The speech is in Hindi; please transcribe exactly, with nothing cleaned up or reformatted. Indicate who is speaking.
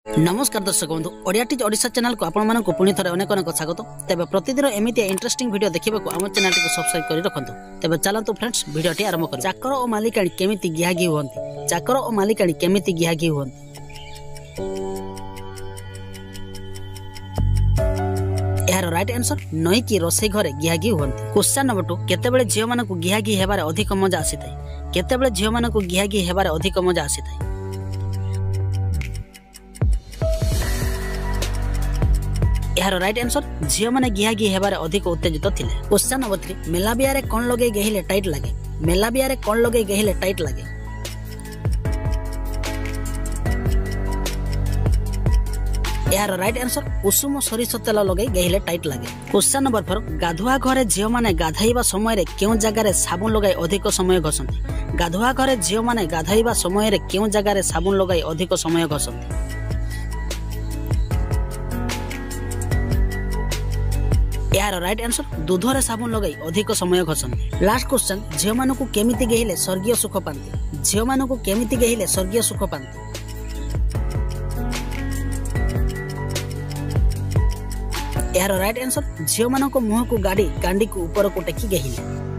Speaker 1: नमस्कार दर्शक बंधु ओडिया टीच ओडिशा चैनल को आपण मानक पुणी थरे अनेक अनेक स्वागत। तेबे प्रतिदिन एमितिया इंटरेस्टिंग वीडियो देखिबा को हम चैनल को सब्सक्राइब करि रखंतु। तेबे चलंतु फ्रेंड्स वीडियो टी आरंभ करू। चाकर और मालिकाणी केमिति गिहागी होंती चाकर और मालिकाणी केमिति गिहागी होंती यार राइट आंसर नई की रोसे घरे गिहागी होंती। क्वेश्चन नंबर टू केतेबेले झियो मानकु गिहागी हेबारे अधिक मजा आसीथाय केतेबेले झियो मानकु गिहागी हेबारे अधिक मजा आसीथाय यार राइट आंसर झियो माने गिहागी हेबारे अधिक उत्तेजित थिले। क्वेश्चन नंबर थ्री मेला बियारे कोन लगे गेहिले टाइट लागे मेला बियारे कोन लगे गेहिले टाइट लागे यार राइट आंसर कुसुम सरिष तेल लगे गेहिले टाइट लागे। क्वेश्चन नंबर फोर गाधुआ घरे झियो माने गाधैबा समय रे केउ जगह रे साबुन लगाई अधिक समय घसंती गाधुआ घरे झियो माने गाधैबा समय रे केउ जगह रे साबुन लगाई अधिक समय घसंती यार राइट आंसर दूध रे साबुन लगाई अधिक समय घसंती। लास्ट क्वेश्चन झियो मानकु केमिति गेहिले स्वर्गीय सुख पांती झियो मानकु केमिति गेहिले स्वर्गीय सुख पांती यार राइट आंसर झियो मानकु मुह को गाड़ी कांडी को ऊपर को टेकी गेहिले।